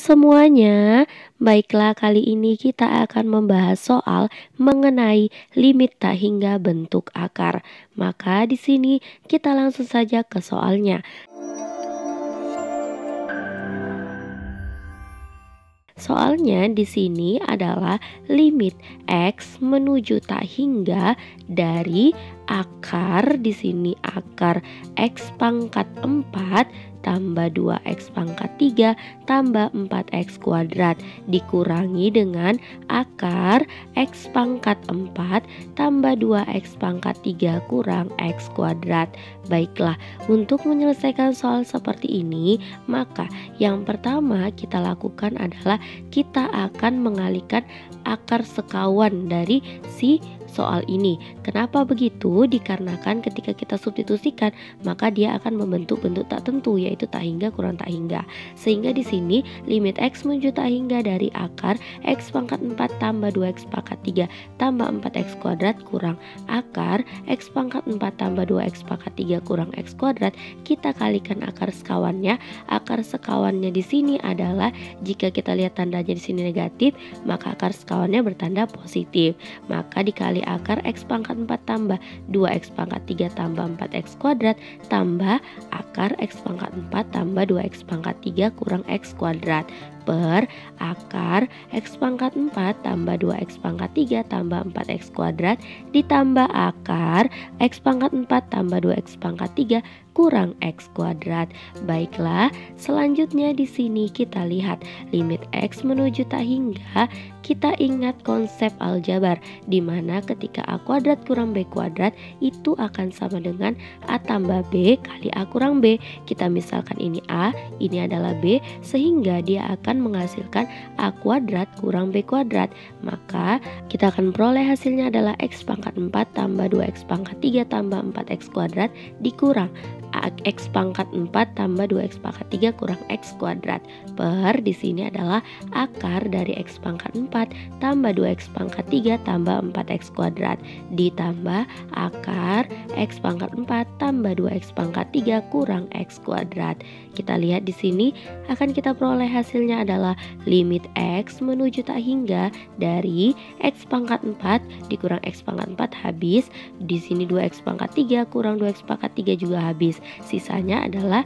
semuanya. Baiklah, kali ini kita akan membahas soal mengenai limit tak hingga bentuk akar. Maka di sini kita langsung saja ke soalnya. Soalnya di sini adalah limit X menuju tak hingga dari akar, di sini akar X pangkat 4 tambah 2X pangkat 3 tambah 4X kuadrat dikurangi dengan akar X pangkat 4 tambah 2X pangkat 3 kurang X kuadrat. Baiklah, untuk menyelesaikan soal seperti ini, maka yang pertama kita lakukan adalah kita akan mengalihkan akar sekawan dari si soal ini. Kenapa begitu? Dikarenakan ketika kita substitusikan, maka dia akan membentuk bentuk tak tentu, yaitu tak hingga kurang tak hingga. Sehingga di sini limit X menuju tak hingga dari akar X pangkat 4 tambah 2X pangkat 3 tambah 4X kuadrat kurang akar X pangkat 4 tambah 2X pangkat 3 kurang X kuadrat. Kita kalikan akar sekawannya. Akar sekawannya di sini adalah, jika kita lihat tandanya di sini negatif, maka akar sekawannya bertanda positif. Maka dikali akar X pangkat 4 tambah 2X pangkat 3 tambah 4X kuadrat tambah akar X pangkat 4 tambah 2X pangkat 3 kurang X kuadrat per akar X pangkat 4 tambah 2X pangkat 3 tambah 4X kuadrat ditambah akar X pangkat 4 tambah 2X pangkat 3 kurang X kuadrat. Baiklah, selanjutnya di sini kita lihat limit X menuju tak hingga. Kita ingat konsep aljabar, di mana ketika A kuadrat kurang B kuadrat itu akan sama dengan A tambah B kali A kurang B. Kita misalkan ini A, ini adalah B, sehingga dia akan menghasilkan A kuadrat kurang B kuadrat. Maka kita akan peroleh hasilnya adalah X pangkat 4 tambah 2X pangkat 3 tambah 4X kuadrat dikurang X pangkat 4 tambah 2X pangkat 3 kurang X kuadrat per, di sini adalah akar dari X pangkat 4 tambah 2X pangkat 3 tambah 4X kuadrat ditambah akar X pangkat 4 tambah 2X pangkat 3 kurang X kuadrat. Kita lihat di sini akan kita peroleh hasilnya adalah limit X menuju tak hingga dari X pangkat 4 dikurang X pangkat 4 habis. Di sini 2X pangkat 3 kurang 2X pangkat 3 juga habis. Sisanya adalah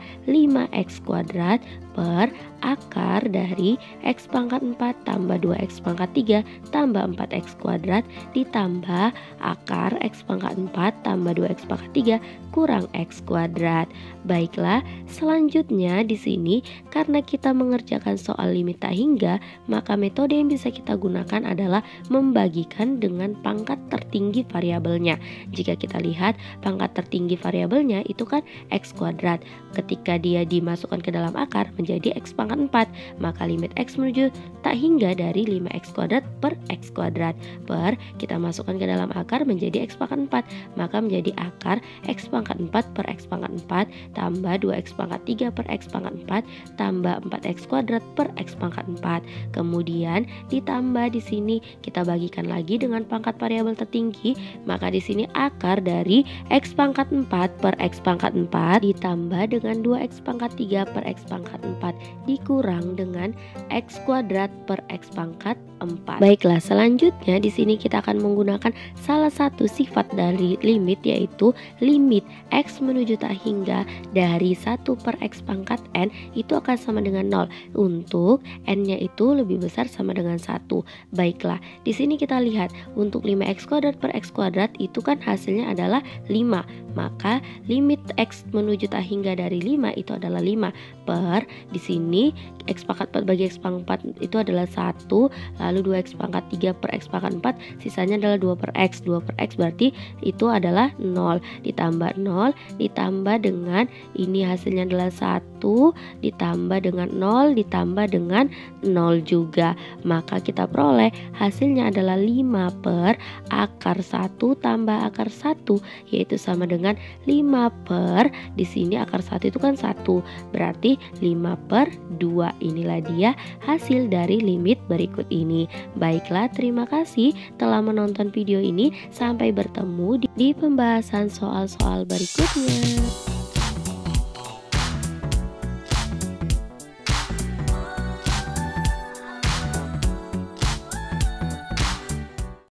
5X kuadrat per akar dari X pangkat 4 tambah 2X pangkat 3 tambah 4X kuadrat ditambah akar X pangkat 4 tambah 2X pangkat 3 kurang X kuadrat. Baiklah, selanjutnya di sini karena kita mengerjakan soal limit tak hingga, maka metode yang bisa kita gunakan adalah membagikan dengan pangkat tertinggi variabelnya. Jika kita lihat pangkat tertinggi variabelnya itu kan X kuadrat. Ketika dia dimasukkan ke dalam akar menjadi X pangkat 4, maka limit X menuju tak hingga dari 5X kuadrat per X kuadrat per, kita masukkan ke dalam akar menjadi X pangkat 4, maka menjadi akar X pangkat 4 per X pangkat 4 tambah 2X pangkat 3 per X pangkat 4 tambah 4X kuadrat per X pangkat 4. Kemudian ditambah di sini kita bagikan lagi dengan pangkat variabel tertinggi, maka di sini akar dari X pangkat 4 per X pangkat 4 ditambah dengan 2X pangkat 3 per X pangkat 4 dikurang dengan X kuadrat per X pangkat 4. Baiklah, selanjutnya di sini kita akan menggunakan salah satu sifat dari limit, yaitu limit X menuju tak hingga dari 1 per X pangkat N itu akan sama dengan 0 untuk N-nya itu lebih besar sama dengan 1. Baiklah, di sini kita lihat untuk 5X kuadrat per X kuadrat itu kan hasilnya adalah 5. Maka limit X menuju tak hingga dari 5 itu adalah 5 per, di sini X pangkat 4 bagi X pangkat 4 itu adalah 1, lalu 2X pangkat 3 per X pangkat 4 sisanya adalah 2 per X. 2 per X berarti itu adalah 0 ditambah 0 ditambah dengan ini hasilnya adalah 1 ditambah dengan 0 ditambah dengan 0 juga, maka kita peroleh hasilnya adalah 5 per akar 1 tambah akar 1, yaitu sama dengan 5 per, di sini akar 1 itu kan 1, berarti 5 per 2. Inilah dia hasil dari limit berikut ini. Baiklah, terima kasih telah menonton video ini. Sampai bertemu di pembahasan soal-soal berikutnya.